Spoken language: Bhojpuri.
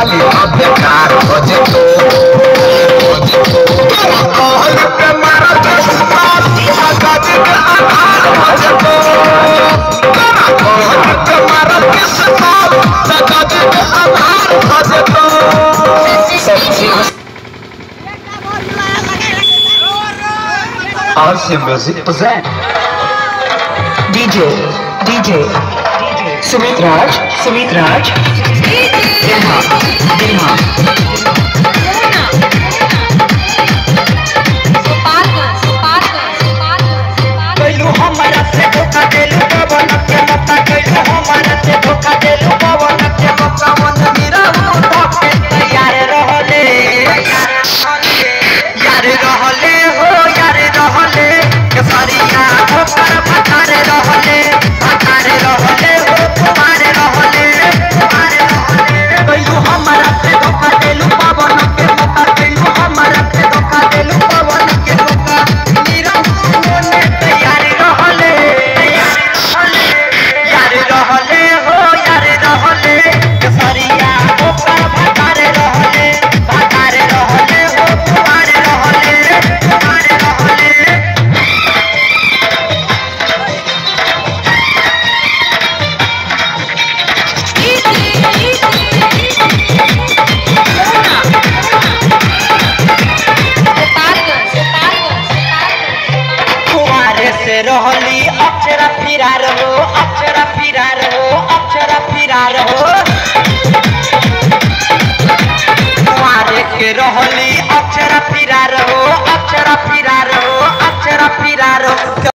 साली बेकार हो जेतो कहल पे मारा दस्तार कागज के आधार हो जेतो कहल पे मारा दस्तार कागज के आधार हो जेतो RC Music present DJ Sumit Raj Dilha